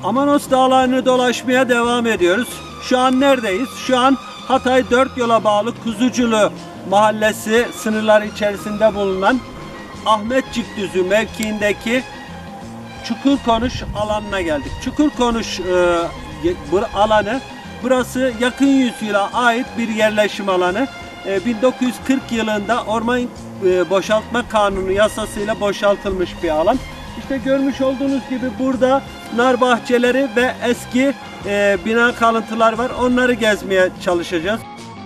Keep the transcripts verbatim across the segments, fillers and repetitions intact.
Amanos Dağları'nı dolaşmaya devam ediyoruz. Şu an neredeyiz? Şu an Hatay Dört Yol'a bağlı Kuzuculu Mahallesi sınırları içerisinde bulunan Ahmetçikdüzü mevkiindeki Çukurkonuş alanına geldik. Çukurkonuş e, bu alanı, burası yakın yüzyıla ait bir yerleşim alanı. E, bin dokuz yüz kırk yılında Orman e, Boşaltma Kanunu yasasıyla boşaltılmış bir alan. İşte görmüş olduğunuz gibi burada nar bahçeleri ve eski e, bina kalıntılar var. Onları gezmeye çalışacağız.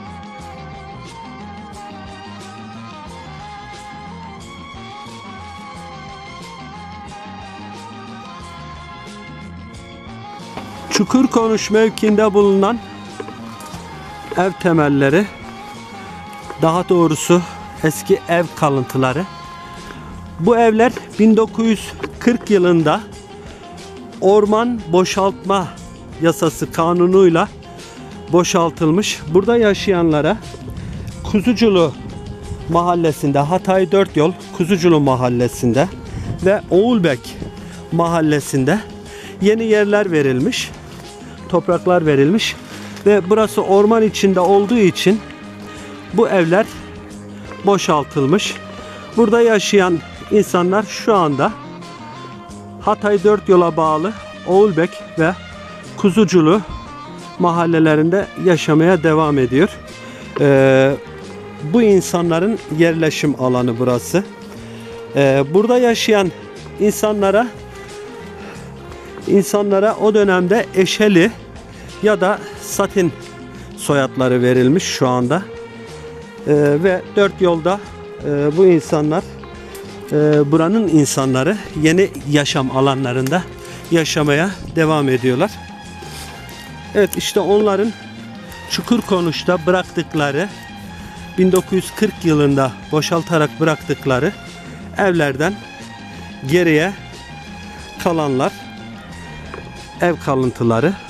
Çukurkonuş mevkiinde bulunan ev temelleri, daha doğrusu eski ev kalıntıları. Bu evler bin dokuz yüz kırk yılında Orman Boşaltma Yasası kanunuyla boşaltılmış. Burada yaşayanlara Kuzuculu Mahallesi'nde, Hatay Dört Yol Kuzuculu Mahallesi'nde ve Oğulbek Mahallesi'nde yeni yerler verilmiş, topraklar verilmiş ve burası orman içinde olduğu için bu evler boşaltılmış. Burada yaşayan insanlar şu anda Hatay Dört Yol'a bağlı Oğulbek ve Kuzuculu mahallelerinde yaşamaya devam ediyor. Ee, bu insanların yerleşim alanı burası. Ee, burada yaşayan insanlara insanlara o dönemde Eşeli ya da Satin soyadları verilmiş şu anda. Ee, ve Dört Yolda e, bu insanlar e, buranın insanları yeni yaşam alanlarında yaşamaya devam ediyorlar. Evet, işte onların Çukurkonuş'ta bıraktıkları, bin dokuz yüz kırk yılında boşaltarak bıraktıkları evlerden geriye kalanlar, ev kalıntıları.